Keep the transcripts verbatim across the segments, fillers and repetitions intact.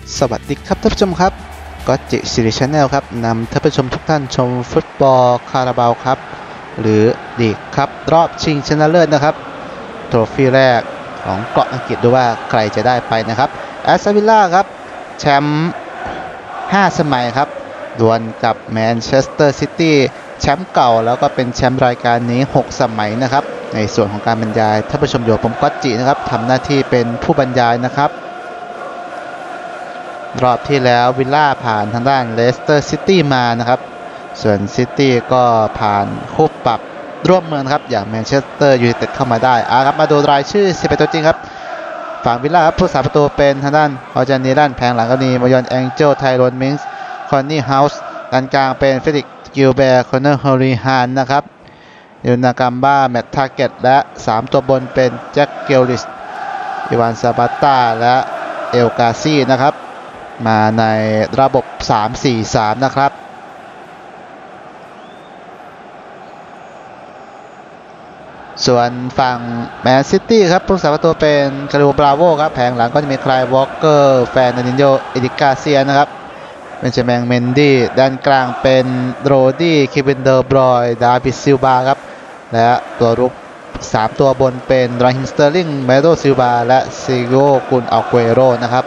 สวัสดีครับท่านผู้ชมครับก็จิซิริชแนลครับนำท่านผู้ชมทุกท่านชมฟุตบอลคาราบาวครับหรือลีกครับรอบชิงชนะเลิศนะครับโทรฟี่แรกของเกาะอังกฤษดูว่าใครจะได้ไปนะครับแอสตันวิลล่าครับแชมป์ห้าสมัยครับดวลกับแมนเชสเตอร์ซิตี้แชมป์เก่าแล้วก็เป็นแชมป์รายการนี้หกสมัยนะครับในส่วนของการบรรยายท่านผู้ชมอยู่ผมก็จินะครับทำหน้าที่เป็นผู้บรรยายนะครับรอบที่แล้ววิลล่าผ่านทางด้านเลสเตอร์ซิตี้มานะครับส่วนซิตี้ก็ผ่านคู่ปรับร่วมเมืองครับอย่างแมนเชสเตอร์ยูไนเต็ดเข้ามาได้อ่ะครับมาดูรายชื่อสิบเอ็ดตัวจริงครับฝั่งวิลล่าครับผู้สาประตูเป็นทางด้านออจานีรันแผงหลังก็มีมายอนแองเจลไทโรนมิงส์คอนนี่เฮาส์ด้านกลางเป็นเฟลิกซ์กิลแบร์คอนเนอร์ฮอริฮานนะครับยูนากัมบ้าแมตต์ทาร์เก็ตและสามตัวบนเป็นแจ็คเกลลิสอีวานซาบัตตาและเอลกาซี่นะครับมาในระบบ สาม สี่ สาม นะครับส่วนฝั่งแมนซิตี้ครับผู้สาประตูเป็นคาริโอบราโวครับแผงหลังก็จะมีคลายวอลเกอร์แฟนนินโยเอดิกาเซียนะครับเป็นเชแมงเมนดี้ด้านกลางเป็นโรดี้คิวินเดอร์บรอยดาวิดซิลบาครับและตัวรุกสามตัวบนเป็นราฮิมสเตอร์ลิงเมโดซิลบาและซิโกกุนอัลเกโรนะครับ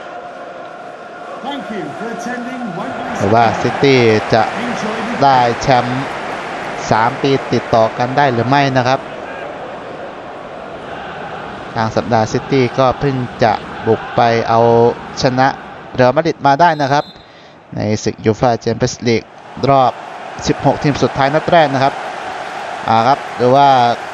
หรือว่าซิตี้จะได้แชมป์สามปีติดต่อกันได้หรือไม่นะครับทางสัปดาห์ซิตี้ก็เพิ่งจะบุกไปเอาชนะเรอัลมาดริดมาได้นะครับในศึกยูฟ่าแชมเปี้ยนส์ลีกรอบสิบหกทีมสุดท้ายนัดแรกนะครับอ่าครับหรือว่า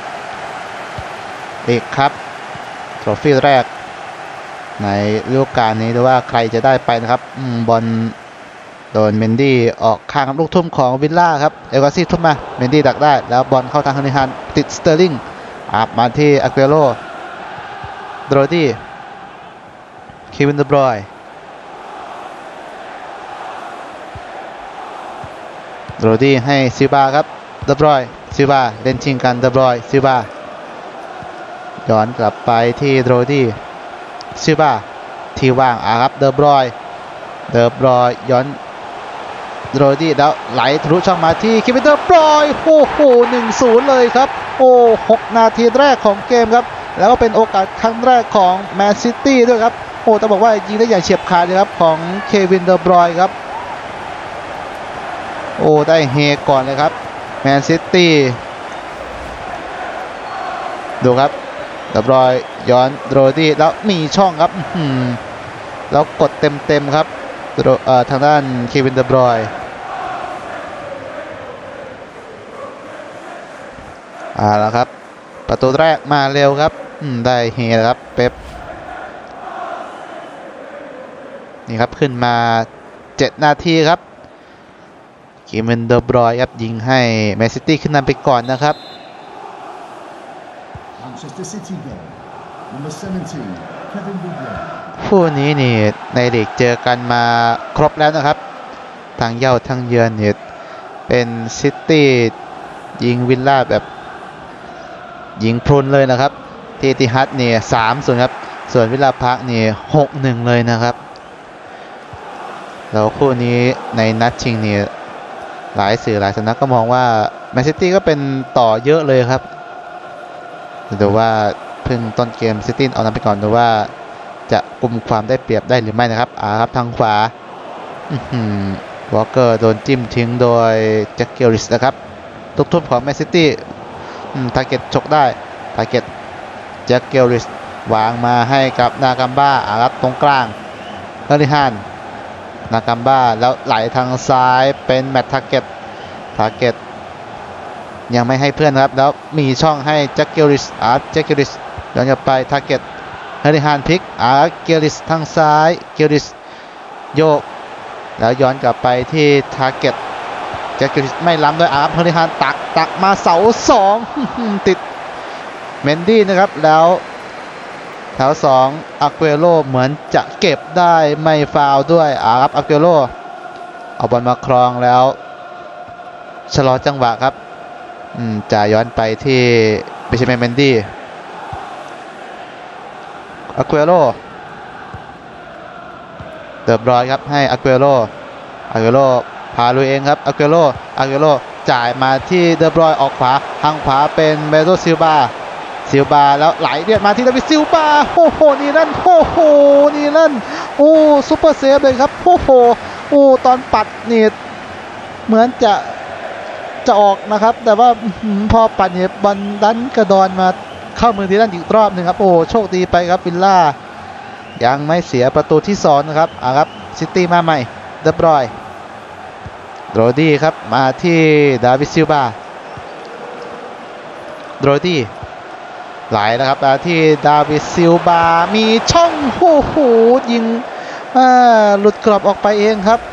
ลีกครับโทรฟี่แรกในฤดูกาลนี้ดูว่าใครจะได้ไปนะครับบอลโดนเมนดี้ออกข้างลูกทุ่มของวิลล่าครับเอลกาซี่ทุ่มมาเมนดี้ดักได้แล้วบอลเข้าทางฮาริฮันติดสเตอร์ลิงอาบมาที่อาเกโรโดรดี้เควินเดบรอยโดรดี้ให้ซิลบาครับเดบรอยซิลบาเล่นชิงกันเดบรอยซิลบาย้อนกลับไปที่โดรดี้ซิลบาที่ว่างอ่ะครับเดบรอยเดบรอยย้อนโรดี้แล้วไหลทะลุช่องมาที่คิมเบนเดอร์บรอยโอ้โห หนึ่งศูนย์ เลยครับโอ้หกนาทีแรกของเกมครับแล้วก็เป็นโอกาสครั้งแรกของแมนซิตี้ด้วยครับโอ้ต้องบอกว่ายิงได้อย่างเฉียบขาดเลยครับของเควินเดอร์บรอยครับโอ้ได้เฮก่อนเลยครับแมนซิตี้ดูครับเดอร์บรอยย้อนโรดี้แล้วมีช่องครับแล้วกดเต็มๆครับทางด้านเควินเดอร์บรอยอ่าแล้วครับประตูแรกมาเร็วครับได้เฮครับเป๊ปนี่ครับขึ้นมาเจ็ดนาทีครับเควินเดอร์บรอยครับยิงให้แมนซิตี้ขึ้นนำไปก่อนนะครับคู่นี้นี่ในลีกเจอกันมาครบแล้วนะครับทางเย่าทางเยือนเนี่ยเป็นซิตี้ยิงวิลล่าแบบยิงพรุนเลยนะครับที่ติฮัดเนี่ยสามศูนย์ครับส่วนวิลล่าพาร์คเนี่ยหกหนึ่งเลยนะครับแล้วคู่นี้ในนัดชิงเนี่ยหลายสื่อหลายสำนักก็มองว่าแมนซิตี้ก็เป็นต่อเยอะเลยครับแต่ว่าเพิ่งต้นเกมซิตี้เอานำไปก่อนดูว่าจะกุมความได้เปรียบได้หรือไม่นะครับอ่าครับทางขวาวอลเกอร์โดนจิ้มทิ้งโดยแจ็คเกลลิสนะครับทุกทุ่มของแมนซิตี้ทาร์เก็ตฉกได้ทาร์เก็ตแจ็คเกลลิสวางมาให้กับนากัมบ้าอ่าครับตรงกลางเฮอริฮานนากัมบ้าแล้วไหลทางซ้ายเป็นแมตต์ทาร์เก็ตทาร์เก็ตยังไม่ให้เพื่อนครับแล้วมีช่องให้แจ็คเกลลิสอ่าแจ็คเกลลิสย้อนกลับไปทาร์เก็ตเฮอริฮานพลิกอ่าเกลลิสทางซ้ายเกลลิสโยกแล้วย้อนกลับไปที่ทาร์เก็ตแจ็คเกลลิสไม่ล้ำด้วยอ่าเฮอริฮานตักตักมาเสาสองติดเมนดี้นะครับแล้วแถวสองอาเกโรเหมือนจะเก็บได้ไม่ฟาวด้วยอ่าครับอาเกโรเอาบอลมาครองแล้วชะลอจังหวะครับจะย้อนไปที่เบนจามิน เมนดี้อาเกโรเดอบรอยครับให้อาเกโรอาเกโรพาลุยเองครับอาเกโรอาเกโรจ่ายมาที่เดอบรอยออกขวาทางขวาเป็นเบโตซิลบาซิลบาแล้วไหลเลียดมาที่ดาวิดซิลบาโอ้โหนี่นั่นโอ้โหนี่นั่นโอ้ซุปเปอร์เซฟเลยครับโอ้โหโอ้ตอนปัดนี่เหมือนจะจะออกนะครับแต่ว่าพอปัดเนี่ยบอลดันกระดอนมาเข้ามือที่นั่นอีกรอบหนึ่งครับโอ้โชคดีไปครับวิลล่ายังไม่เสียประตูที่สองนะครับอ่ะครับซิตี้มาใหม่เดอบรอยโรดี้ครับมาที่ดาวิดซิลบาโรดี้ไหลนะครับมาที่ดาวิดซิลบามีช่องโอ้โหยิงหลุดกรอบออกไปเองครับ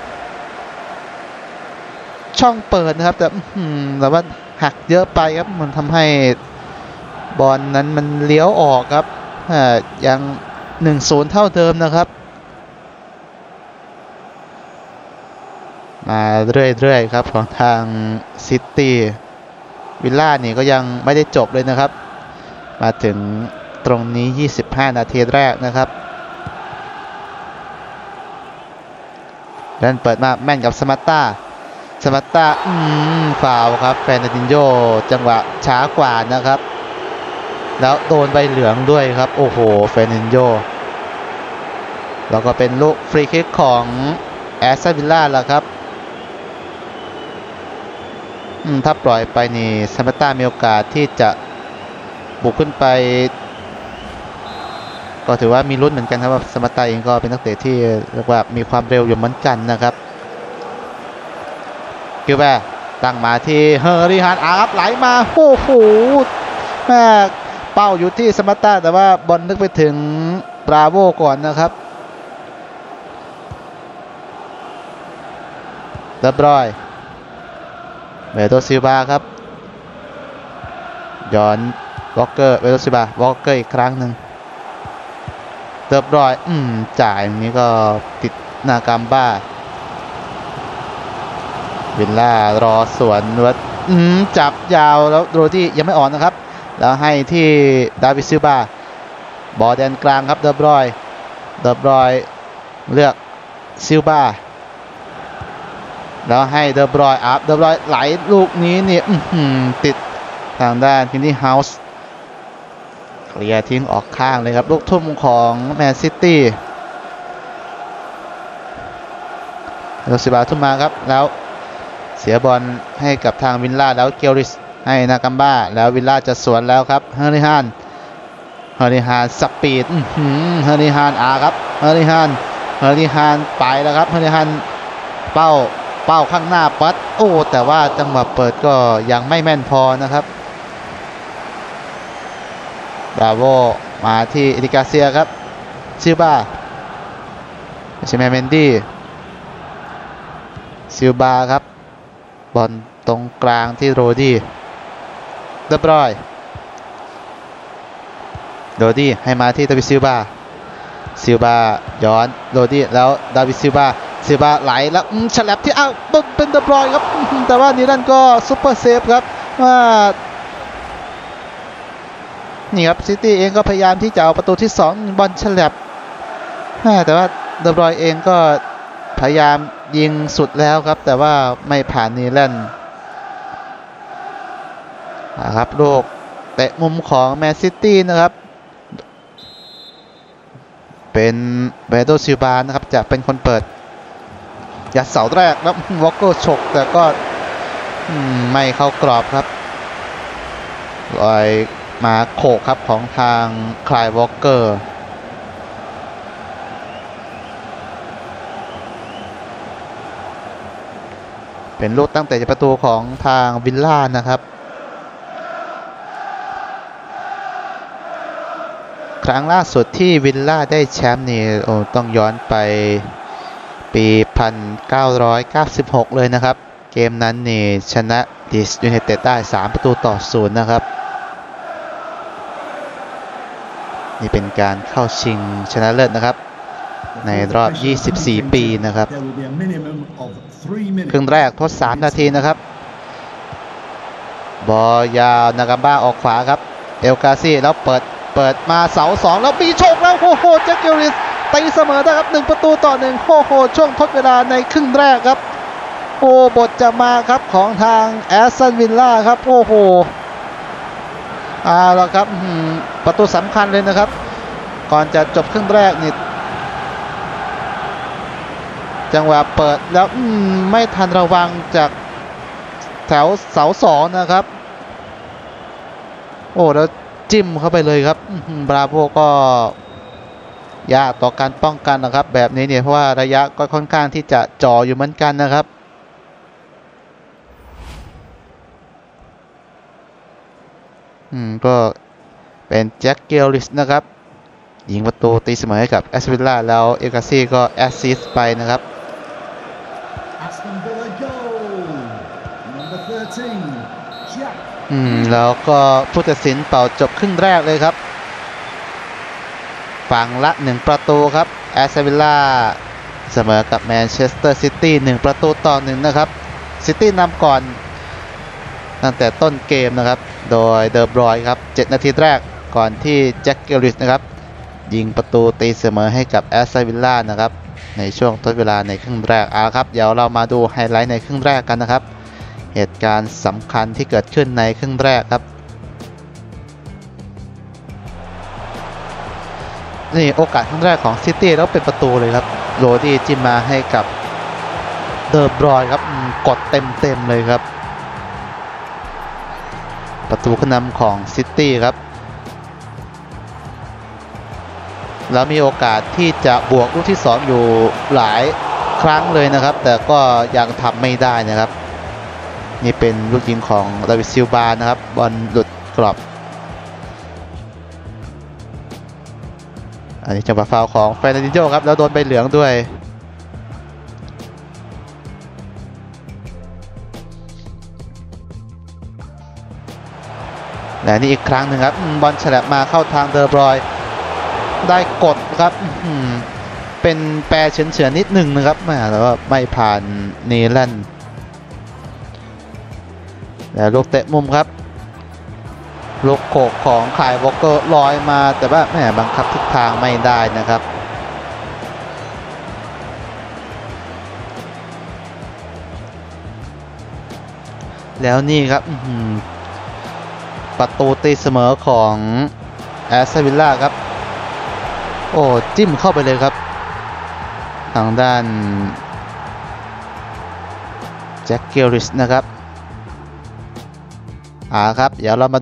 ช่องเปิดนะครับแต่แต่ว่าหักเยอะไปครับมันทำให้บอลนั้นมันเลี้ยวออกครับยัง หนึ่งศูนย์ เท่าเดิมนะครับมาเรื่อยๆครับของทางซิตี้วิลล่านี่ก็ยังไม่ได้จบเลยนะครับมาถึงตรงนี้ยี่สิบห้านาทีแรกนะครับดันเปิดมาแม่นกับสมัตตาสมัตตาอืมฟาวครับแฟนตินโญจังหวะช้ากว่านะครับแล้วโดนใบเหลืองด้วยครับโอ้โหแฟนตินโญแล้วก็เป็นลูกฟรีคิกของแอสตันวิลล่าแล้วครับถ้าปล่อยไปนี่สมัตตามีโอกาสที่จะบุกขึ้นไปก็ถือว่ามีลุ้นเหมือนกันครับว่าสมัตตาเองก็เป็นนักเตะที่เรียกว่ามีความเร็วอยู่เหมือนกันนะครับกิลแบร์ตั้งมาที่เฮอริฮานอาร์ไหลมาโอ้โหแม่เป้าอยู่ที่สมัตตาแต่ว่าบอลนึกไปถึงบราโวก่อนนะครับเดอบรอยเบโตซิลบาครับย้อนวอลเกอร์เบโตซิลบาวอลเกอร์อีกครั้งหนึ่งเดอบรอยอืมจ่ายอย่างนี้ก็ติดนากัมบ้าวิลล่ารอสวนวัดอืมจับยาวแล้วโรดี้ยังไม่อ่อนนะครับแล้วให้ที่ดาวิดซิลบาบอลแดนกลางครับเดอบรอยเดอบรอยเลือกซิลบาแล้วให้เดอบรอยอัพเดอบรอยไหลลูกนี้เนี่ยติดทางด้านพินนี่เฮาส์เคลียร์ทิ้งออกข้างเลยครับลูกทุ่มของแมนซิตี้โรซิบาทุ่มมาครับแล้วเสียบอลให้กับทางวิลล่าแล้วเกลริสให้นากัมบ้าแล้ววิลล่าจะสวนแล้วครับเฮอริฮานเฮอริฮานสปีดเฮอริฮานอาครับเฮอริฮานเฮอริฮานไปแล้วครับเฮอริฮานเป้าเป้าข้างหน้าปัดโอ้แต่ว่าจังหวะเปิดก็ยังไม่แม่นพอนะครับบราโวมาที่เอริกาเซียครับซิลบาชิเมเมนดี้ซิลบาครับบอลตรงกลางที่โรดี้เดอบรอยโรดี้ให้มาที่ดาวิดซิลบาซิลบาย้อนโรดี้แล้วดาวิดซิลบาซิลบาไหลแล้วฉลับที่อ้าวเป็นเดอบรอยครับแต่ว่านี่นั่นก็ซุปเปอร์เซฟครับว่านี่ครับซิตี้เองก็พยายามที่จะเอาประตูที่สองบอลฉลับแต่ว่าเดอบรอยเองก็พยายามยิงสุดแล้วครับแต่ว่าไม่ผ่านนีแลนด์นะครับลูกเตะมุมของแมนซิตี้นะครับเป็นเบโตซิลบานะครับจะเป็นคนเปิดยัดเสาแรกแล้ววอลเกอร์ฉกแต่ก็ไม่เข้ากรอบครับลอยมาโขกครับของทางคลายวอลเกอร์เป็นลูกตั้งแต่ประตูของทางวิลล่านะครับครั้งล่าสุดที่วิลล่าได้แชมป์นี่โอ้ต้องย้อนไปปีหนึ่งพันเก้าร้อยเก้าสิบหกเลยนะครับเกมนั้นนี่ชนะดิสยูไนเต็ดได้สามประตูต่อศูนย์นะครับนี่เป็นการเข้าชิงชนะเลิศนะครับในรอบยี่สิบสี่ปีนะครับครึ่งแรกทดสามนาทีนะครับบอลยาวนากัมบ้าออกขวาครับเอลกาซี่แล้วเปิดเปิดมาเสาสองแล้วมีโชคแล้วโอ้โหแจ็คเกลริสตีเสมอได้ครับหนึ่งประตูต่อหนึ่งโอ้โหช่วงทดเวลาในครึ่งแรกครับโอ้บทจะมาครับของทางแอสตันวิลล่าครับโอ้โหเอาละครับประตูสำคัญเลยนะครับก่อนจะจบครึ่งแรกนี่จังหวะเปิดแล้วไม่ทันระวังจากแถวเสาสองนะครับโอ้แล้วจิ้มเข้าไปเลยครับบราโวก็ยากต่อการป้องกันนะครับแบบนี้เนี่ยเพราะว่าระยะก็ค่อนข้างที่จะจ่ออยู่เหมือนกันนะครับอืมก็เป็นแจ็คเกลลิสนะครับยิงประตูตีเสมอให้กับแอสตันวิลล่าแล้วเอกาซี่ก็แอสซิสต์ไปนะครับอืมแล้วก็ผู้ตัดสินเป่าจบครึ่งแรกเลยครับฝั่งละหนึ่งประตูครับแอสตันวิลล่าเสมอกับแมนเชสเตอร์ซิตี้หนึ่งประตูต่อหนึ่งนะครับซิตี้นำก่อนตั้งแต่ต้นเกมนะครับโดยเดอบรอยครับเจ็ดนาทีแรกก่อนที่แจ็คเกลริสนะครับยิงประตูตีเสมอให้กับแอสตันวิลล่านะครับในช่วงทดเวลาในครึ่งแรกเอาครับเดี๋ยวเรามาดูไฮไลท์ในครึ่งแรกกันนะครับเหตุการณ์สำคัญที่เกิดขึ้นในครึ่งแรกครับนี่โอกาสครั้งแรกของซิตี้แล้วเป็นประตูเลยครับโรดี้จิ้มมาให้กับเดอบรอยครับกดเต็มๆเลยครับประตูขึ้นนำของซิตี้ครับแล้วมีโอกาสที่จะบวกลูกที่สองอยู่หลายครั้งเลยนะครับแต่ก็ยังทำไม่ได้นะครับนี่เป็นลูกยิงของดาวิดซิลบานะครับบอลหลุดกรอบอันนี้จังหวะฟาวล์ของเฟรนันดินโญ่ครับแล้วโดนใบเหลืองด้วยและนี่อีกครั้งหนึ่งครับบอลฉลับมาเข้าทางเดอบรอยได้กดครับเป็นแปรเฉือนๆนิดหนึ่งนะครับแต่ว่าไม่ผ่านเนแลนด์แล้วลูกเตะมุมครับลูกโขกของคายวอลเกอร์ลอยมาแต่ว่าแหมบังคับทิศทางไม่ได้นะครับแล้วนี่ครับประตูตีเสมอของแอสตันวิลล่าครับโอ้จิ้มเข้าไปเลยครับทางด้านแจ็คเกลริสนะครับอ่าครับเดี๋ยวเรามา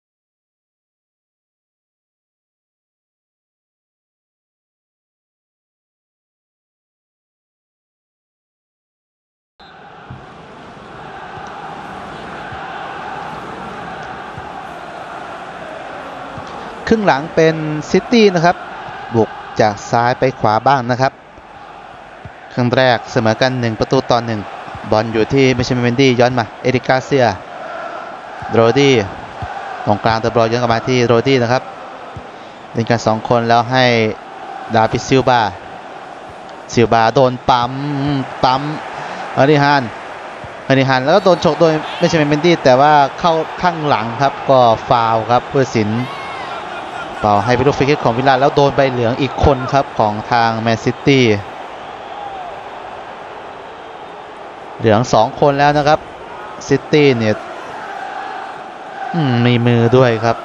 ครึ่งหลังเป็นซิตี้นะครับบุกจากซ้ายไปขวาบ้างนะครับครึ่งแรกเสมอกันหนึ่งประตูต่อหนึ่งบอลอยู่ที่มิเชลเมนดี้ย้อนมาเอริกาเซียโรดี้ตรงกลางตัวบอลย้อนกลับมาที่โรดี้นะครับเล่นกันสองคนแล้วให้ดาวิดซิลบาซิลบาโดนปั๊มปั๊มเฮนิฮันเฮนิฮันแล้วก็โดนฉกโดยมิเชลเมนดี้แต่ว่าเข้าข้างหลังครับก็ฟาวล์ครับผู้ตัดสินเป่าให้เป็นลูกฟรีคิกของวิลล่าแล้วโดนใบเหลืองอีกคนครับของทางแมนซิตี้เหลืองสองคนแล้วนะครับซิตี้เนี่ยมีมือด้วยครับ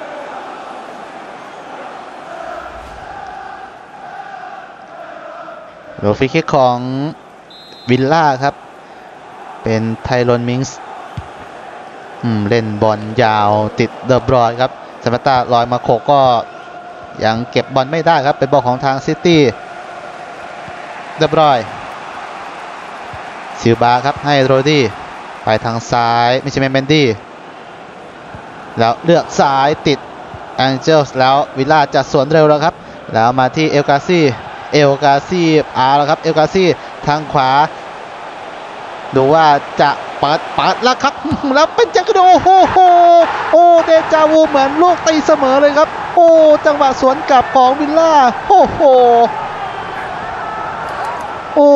ลูกฟรีคิกของวิลล่าครับเป็นไทรอนมิงส์เล่นบอลยาวติดเดอบรอยครับซามาต้าลอยมาโขกก็ยังเก็บบอลไม่ได้ครับเป็นบอลของทางซิตี้เดอบรอยซิลบาครับให้โรดี้ไปทางซ้ายมิเชลเมนดี้แล้วเลือกซ้ายติดแองเจิลส์แล้ววิลล่าจะสวนเร็วแล้วครับแล้วมาที่เอลกาซี่เอลกาซี่อาแล้วครับเอลกาซี่ทางขวาดูว่าจะเปิดเปิดแล้วครับแล้วเป็นจักรโดโอ้โหโอ้เดจาวูเหมือนลูกตีเสมอเลยครับโอ้จังหวะสวนกลับของวิลล่าโอ้โหโอ้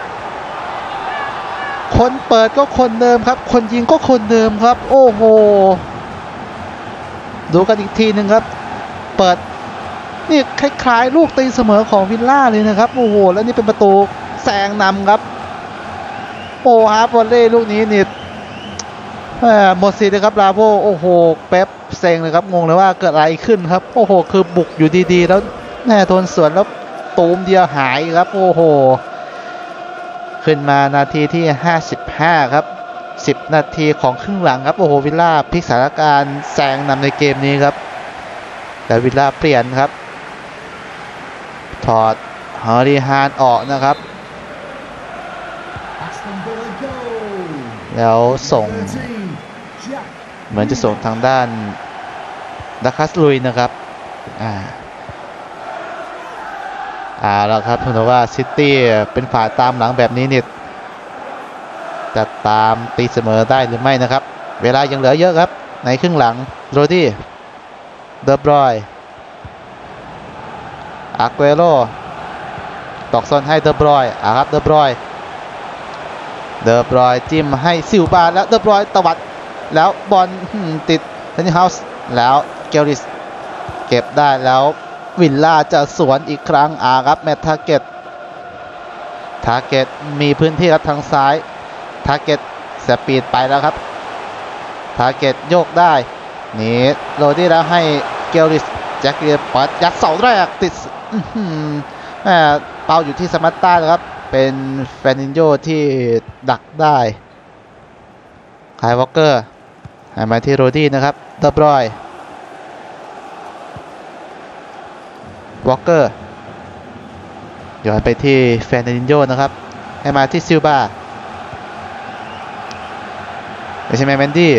คนเปิดก็คนเดิมครับคนยิงก็คนเดิมครับโอ้โหดูกันอีกทีหนึ่งครับเปิดนี่คล้ายๆลูกตีเสมอของวิลล่าเลยนะครับโอ้โหแล้วนี่เป็นประตูแซงนำครับโอ้ฮาร์บอลเล่ลูกนี้นี่หมดสิทธิ์เลยครับลาโวโอ้โหเป๊ปเซ็งเลยครับงงเลยว่าเกิดอะไรขึ้นครับโอ้โหคือบุกอยู่ดีๆแล้วแน่โดนสวนแล้วตูมเดียวหายครับโอ้โหขึ้นมานาทีที่ห้าสิบห้าครับสิบนาทีของครึ่งหลังครับโอ้โหวิลล่าพลิกสถานการณ์แซงนำในเกมนี้ครับแต่วิลล่าเปลี่ยนครับถอดฮาริฮานออกนะครับแล้วส่งเหมือนจะส่งทางด้านดักคัสลุยนะครับอ่าอ่าแล้วครับถือว่าซิตี้เป็นฝ่ายตามหลังแบบนี้เนี่ยจะตามตีเสมอได้หรือไม่นะครับเวลายังเหลือเยอะครับในครึ่งหลังโรดี้เดอบรอยอาเกโรตอกซอนให้เดอบรอยอ่าครับเดอบรอยเดอบรอยจิ้มให้ซิลบาแล้วเดอบรอยตวัดแล้วบอลติดเทนนิสเฮาส์แล้วเกลริสเก็บได้แล้ววิลล่าจะสวนอีกครั้งอ่าครับแมตทาเกตทาเกตมีพื้นที่ครับทางซ้ายทาเกตสปีดไปแล้วครับทาเกตโยกได้นี่โรดี้แล้วให้เกลริสแจ็คเรียปัดยัดเสาแรกติดแหมเป้าอยู่ที่สมัตตาครับเป็นแฟนินโญที่ดักได้คายวอลเกอร์ให้มาที่โรดี้นะครับเดอบรอยวอลเกอร์ย้อนไปที่แฟนินโญนะครับให้มาที่ซิลบาไม่ใช่แมนแมนดี้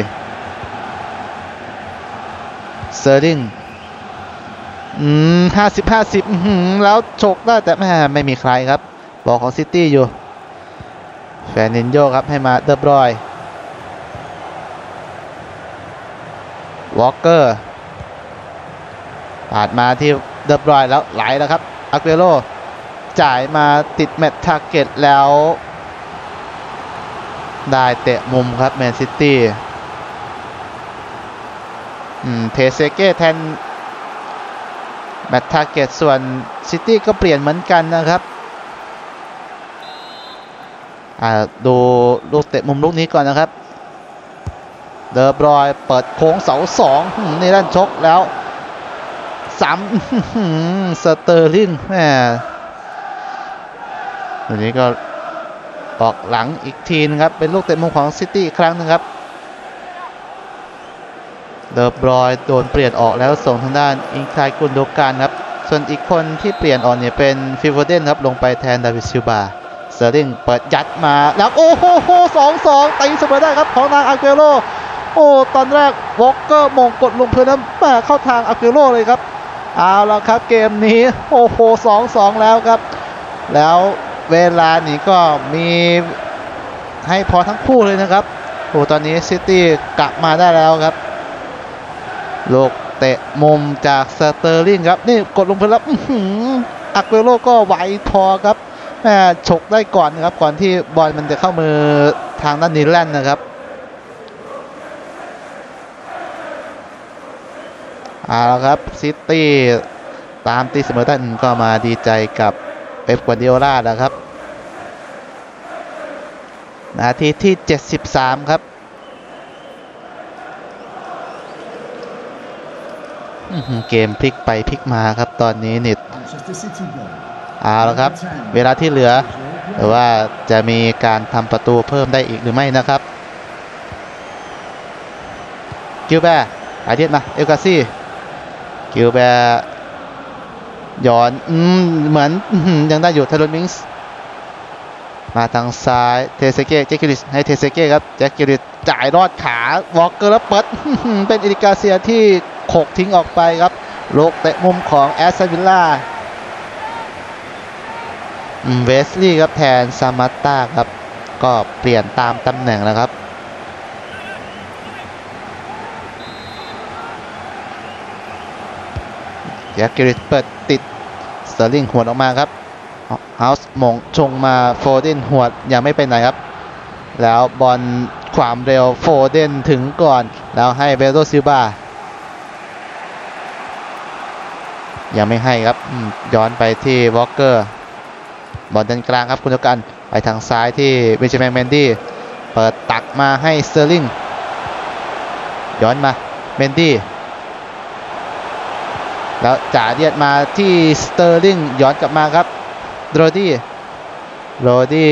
เซอร์ลิงอืมห้าสิบห้าสิบแล้วฉกได้แต่ไม่ไม่มีใครครับบอลของซิตี้อยู่แฟนินโญครับให้มาเดอบรอยวอลเกอร์ปาดมาที่เดอบรอยแล้วไหลแล้วครับอาเกโรจ่ายมาติดแมตทาเกตแล้วได้เตะมุมครับแมนซิตี้เทเซเก้แทนแมตทาเกตส่วนซิตี้ก็เปลี่ยนเหมือนกันนะครับดูลูกเตะมุมลูกนี้ก่อนนะครับเดอบรอยเปิดโค้งเสาสองนี่ด้านชกแล้วสามสเตอร์ลิงแหมตัวนี้ก็ออกหลังอีกทีนึงครับเป็นลูกเตะมุมของซิตี้อีกครั้งนึงครับเดอบรอยโดนเปลี่ยนออกแล้วส่งทางด้านอิงคายกุนโดการครับส่วนอีกคนที่เปลี่ยนออกเนี่ยเป็นฟิลโฟเดนครับลงไปแทนดาวิดซิลบาเซอร์ลิงเปิดยัดมาแล้วโอ้โหสองสองตีเสมอได้ครับของทางอาเกโรโอ้ตอนแรกวอลเกอร์มงกดลงพื้นแล้วมาเข้าทางอาเกโรเลยครับเอาแล้วครับเกมนี้โอ้โหสองสองแล้วครับแล้วเวลานี่ก็มีให้พอทั้งคู่เลยนะครับโอ้ตอนนี้ซิตี้กลับมาได้แล้วครับลูกเตะมุมจากสเตอร์ลิงครับนี่กดลงพื้นแล้วอาเกโรก็ไหวพอครับแม่ฉกได้ก่อนนะครับก่อนที่บอลมันจะเข้ามือทางด้านนิแลนด์นะครับเอาละครับซิตี้ตามตีเสมอได้ก็มาดีใจกับเป๊ป กวาร์ดิโอลาแล้วครับนาทีที่เจ็ดสิบสามครับเกมพลิกไปพลิกมาครับตอนนี้นิดเอาละครับเวลาที่เหลือหรือว่าจะมีการทำประตูเพิ่มได้อีกหรือไม่นะครับกิลแบร์อาเดียนมาเอลกาซี่กิลแบร์ย้อนอืมเหมือนยังได้อยู่เทโรมิงส์มาทางซ้ายเทเซเก้แจ็คกิลิสให้เทเซเก้ครับแจ็คกิลิสจ่ายรอดขาวอลเกอร์แล้วเปิดเป็นอิริกาเซียที่โขกทิ้งออกไปครับลูกเตะมุมของแอสตันวิลล่าเวสลีย์ครับแทนซามัตตาครับก็เปลี่ยนตามตำแหน่งแล้วครับแจ็คกิลิสเปิดติดสเตอร์ลิงหัวออกมาครับเฮาส์มงชงมาโฟเดนหัวยังไม่ไปไหนครับแล้วบอลความเร็วโฟเดนถึงก่อนแล้วให้เบโรซิลบายังไม่ให้ครับย้อนไปที่วอลเกอร์บอลด้านกลางครับคุณกันไปทางซ้ายที่เบนจามิน เมนดี้เปิดตักมาให้สเตอร์ลิงย้อนมาเมนดี้แล้วจ่าเดียดมาที่สเตอร์ลิงย้อนกลับมาครับโรดี้โรดี้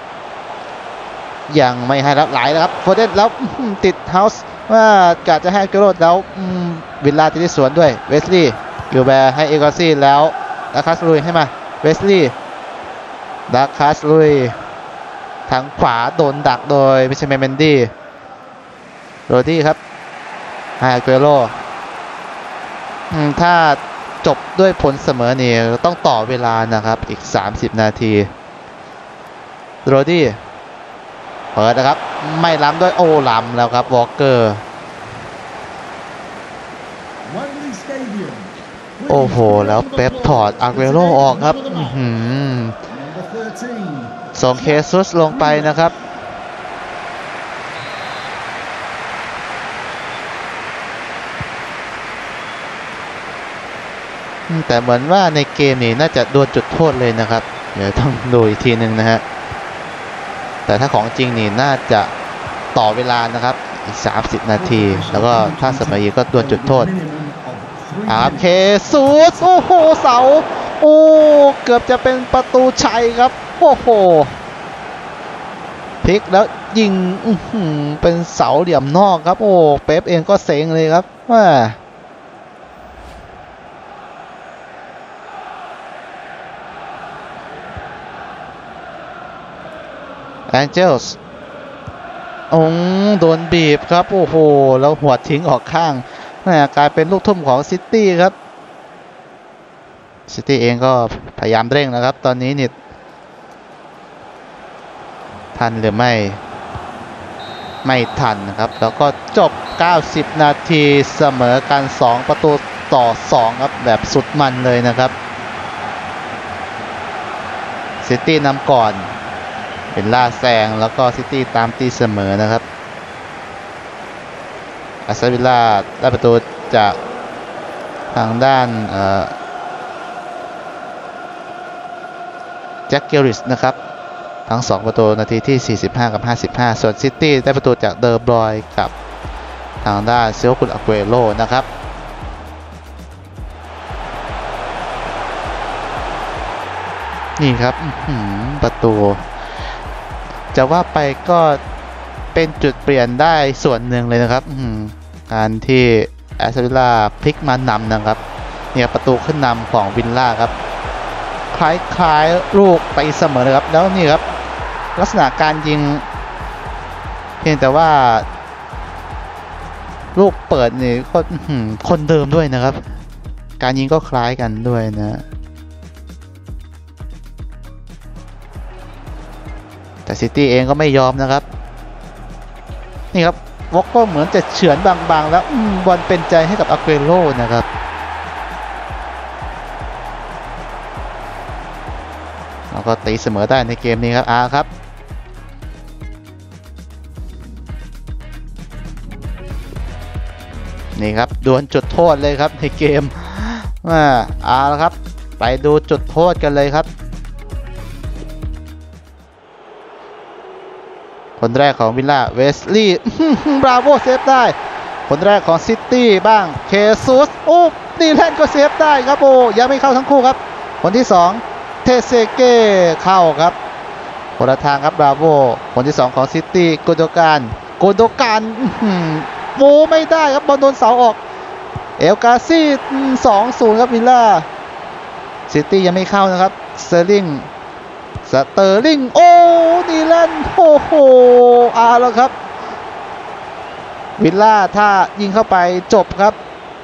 ยังไม่ให้รับไหลแล้วครับโฟเดนแล้วติดเฮาส์ว่ากะจะให้กระโดดแล้ววิลล่าติดที่สวนด้วยเวสลีย์กิลแบร์ให้เอกอซี่แล้วดาคัสลุยให้มาเวสลีย์ดาคัสลุยทางขวาโดนดักโดยมิเชลเมนดี้โรดี้ครับให้อาเกโรถ้าจบด้วยผลเสมอนี่ต้องต่อเวลานะครับอีกสามสิบนาทีโรดี้เปิดนะครับไม่ล้ำด้วยโอ้ล้ำแล้วครับวอลเกอร์โอ้โหแล้วเป๊ปถอดอาเกโรออกครับส่งเคซุสลงไปนะครับแต่เหมือนว่าในเกมนี้น่าจะโดนจุดโทษเลยนะครับเดี๋ยวต้องดูอีกทีหนึ่งนะฮะแต่ถ้าของจริงนี่น่าจะต่อเวลานะครับอีกสามสิบนาทีแล้วก็ถ้าเสมออีกก็โดนจุดโทษอ่าเคซุสโอ้โหเสาโอ้เกือบจะเป็นประตูชัยครับโอ้โหพลิกแล้วยิงเป็นเสาเหลี่ยมนอกครับโอ้เป๊ปเองก็เซ็งเลยครับว่าแองเจลส์องโดนบีบครับโอ้โหแล้วหัวทิ้งออกข้างกลายเป็นลูกทุ่มของซิตี้ครับซิตี้เองก็พยายามเร่งนะครับตอนนี้นี่ทันหรือไม่ไม่ทันนะครับแล้วก็จบเก้าสิบนาทีเสมอกันสองประตูต่อสองครับแบบสุดมันเลยนะครับซิตี้นำก่อนเป็นล่าแซงแล้วก็ซิตี้ตามตีเสมอนะครับอาร์เซนอลวิลล่าได้ประตูจากทางด้านแจ็คเกลริสนะครับทั้งสองประตูนาทีที่สี่สิบห้ากับห้าสิบห้าส่วนซิตี้ได้ประตูจากเดอร์บรอยกับทางด้านเซลคุนอาเกโรนะครับนี่ครับประตูจะว่าไปก็เป็นจุดเปลี่ยนได้ส่วนหนึ่งเลยนะครับการที่แอสตันวิลล่าพลิกมานำนะครับเนี่ยประตูขึ้นนำของวิลล่าครับคล้ายๆลูกไปเสมอเลยครับแล้วนี่ครับลักษณะการยิงเพียงแต่ว่าลูกเปิดนี่ก็คนเดิมด้วยนะครับการยิงก็คล้ายกันด้วยนะแต่ซิตี้เองก็ไม่ยอมนะครับนี่ครับวอลก็เหมือนจะเฉือนบางๆแล้วบอลเป็นใจให้กับอาเกโรนะครับแล้วก็ตีเสมอได้ในเกมนี้ครับอาครับนี่ครับดวลจุดโทษเลยครับในเกมอ่าอาแล้วครับไปดูจุดโทษกันเลยครับคนแรกของวิลล่าเวสลีย์บราโวเซฟได้คนแรกของซิตี้บ้างเคซุสโอ้ดีแลนก็เซฟได้ครับโอ้ยังไม่เข้าทั้งคู่ครับคนที่สองเทเซเก้เข้าครับคนละทางครับบราโวคนที่สองของซิตี้โกโดการโกโดการโว้ไม่ได้ครับบอลโดนเสาออกเอลกาซี่ สองศูนย์ ครับวิลล่าซิตี้ยังไม่เข้านะครับสเตอร์ลิงสเตอร์ลิงโอ้ดีแลนโอ้โหอาแล้วครับวิลล่าถ้ายิงเข้าไปจบครับ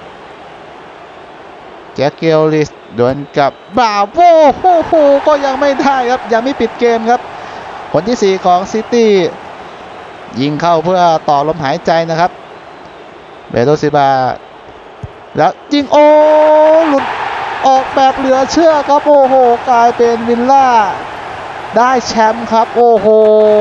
แจ็คเกลลิสดวลกับบราโวโอ้โหก็ยังไม่ได้ครับยังไม่ปิดเกมครับคนที่สี่ของซิตี้ยิงเข้าเพื่อต่อลมหายใจนะครับเบโตซิบาแล้วยิงโอ้หลุดออกแบบเหลือเชื่อครับโอ้โหกลายเป็นวิลล่าได้แชมป์ครับโอ้โห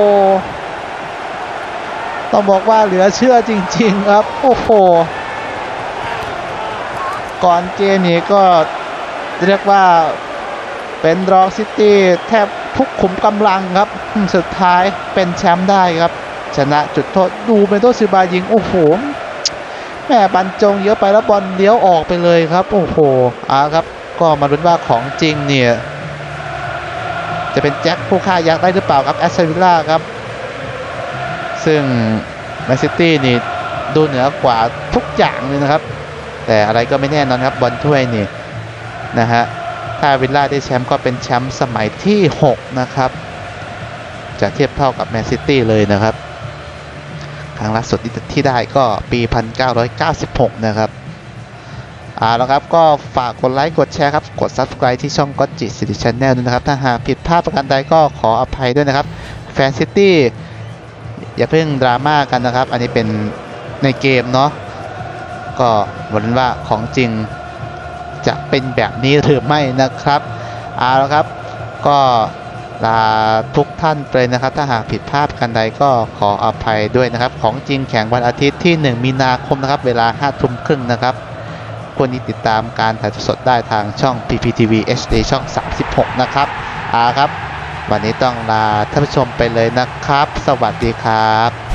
ต้องบอกว่าเหลือเชื่อจริงๆครับโอ้โหก่อนเกมนี้ก็เรียกว่าเป็นรองซิตี้แทบทุกขุมกำลังครับสุดท้ายเป็นแชมป์ได้ครับชนะจุดโทษดูเบนโตซิลวายิงโอ้โหแม่บรรจงเยอะไปแล้วบอลเลี้ยวออกไปเลยครับโอ้โหอ่าครับก็มาลุ้นว่าของจริงเนี่ยจะเป็นแจ็คผู้ฆ่ายักษ์ได้หรือเปล่าครับแอสตันวิลล่าครับซึ่งแมนซิตี้นี่ดูเหนือกว่าทุกอย่างเลยนะครับแต่อะไรก็ไม่แน่นอนครับบอลถ้วยนี่นะฮะถ้าวิลล่าได้แชมป์ก็เป็นแชมป์สมัยที่หกนะครับจะเทียบเท่ากับแมนซิตี้เลยนะครับครั้งล่าสุดที่ได้ก็ปี หนึ่งพันเก้าร้อยเก้าสิบหก นะครับอ่าแล้วครับก็ฝากกดไลค์กดแชร์ครับกด ซับสไครบ์ ที่ช่องก็จิสิริชาแนลด้วยนะครับถ้าหากผิดพลาดประการใดก็ขออภัยด้วยนะครับแฟนซิตี้อย่าเพิ่งดราม่ากันนะครับอันนี้เป็นในเกมเนาะก็บอกว่าของจริงจะเป็นแบบนี้หรือไม่นะครับเอาละครับก็ลาทุกท่านเลยนะครับถ้าหากผิดพลาดกันใดก็ขออภัยด้วยนะครับของจริงแข่งวันอาทิตย์ที่หนึ่งมีนาคมนะครับเวลาห้าทุ่มครึ่งนะครับควรติดตามการถ่ายทอดสดได้ทางช่อง พี พี ที วี เอช ดี ช่องสามสิบหกนะครับอ่าครับวันนี้ต้องลาท่านผู้ชมไปเลยนะครับสวัสดีครับ